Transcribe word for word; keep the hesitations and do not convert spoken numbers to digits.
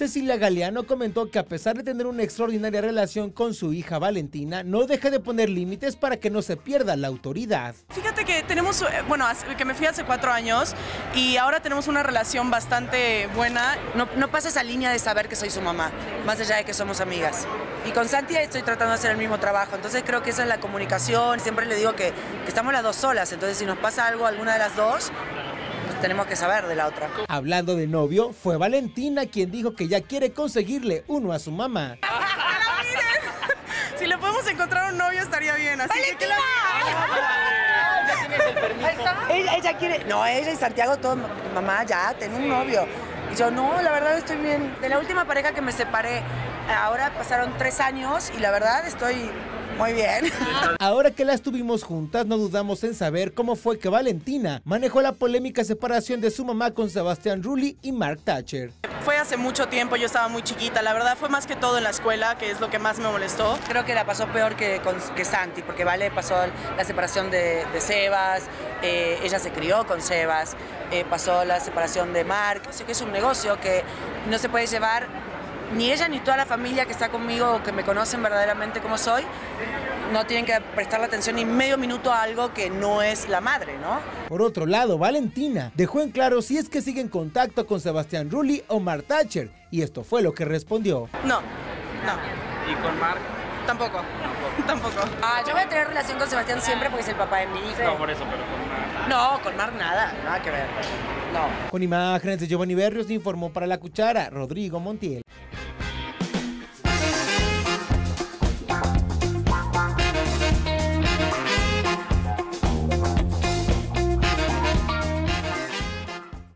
Cecilia Galeano comentó que a pesar de tener una extraordinaria relación con su hija Valentina, no deja de poner límites para que no se pierda la autoridad. Fíjate que tenemos, bueno, que me fui hace cuatro años y ahora tenemos una relación bastante buena. No, no pasa esa línea de saber que soy su mamá, más allá de que somos amigas. Y con Santi estoy tratando de hacer el mismo trabajo, entonces creo que esa es la comunicación. Siempre le digo que, que estamos las dos solas, entonces si nos pasa algo a alguna de las dos, tenemos que saber de la otra. Hablando de novio, fue Valentina quien dijo que ya quiere conseguirle uno a su mamá. Si le podemos encontrar un novio estaría bien, así ¡Valentina! que... la... ¿Ya tienes el permiso? Ella, ella quiere... No, ella y Santiago, todo, mamá, ya, tengo un novio. Y yo, no, la verdad estoy bien. De la última pareja que me separé, ahora pasaron tres años y la verdad estoy... muy bien. Ahora que las tuvimos juntas, no dudamos en saber cómo fue que Valentina manejó la polémica separación de su mamá con Sebastián Rulli y Mark Thatcher. Fue hace mucho tiempo, yo estaba muy chiquita, la verdad fue más que todo en la escuela, que es lo que más me molestó. Creo que la pasó peor que, con, que Santi, porque Vale pasó la separación de, de Sebas, eh, ella se crió con Sebas, eh, pasó la separación de Mark, así que es un negocio que no se puede llevar ni ella ni toda la familia que está conmigo o que me conocen verdaderamente como soy, no tienen que prestarle atención ni medio minuto a algo que no es la madre, ¿no? Por otro lado, Valentina dejó en claro si es que sigue en contacto con Sebastián Rulli o Mark Thatcher, y esto fue lo que respondió. No, no. ¿Y con Mark? Tampoco, tampoco. Ah, yo voy a tener relación con Sebastián siempre porque es el papá de mi hijo. No, por eso, pero con Mark. No, con Mark nada, nada que ver. No. Con imágenes de Giovanni Berrios informó para La Cuchara, Rodrigo Montiel.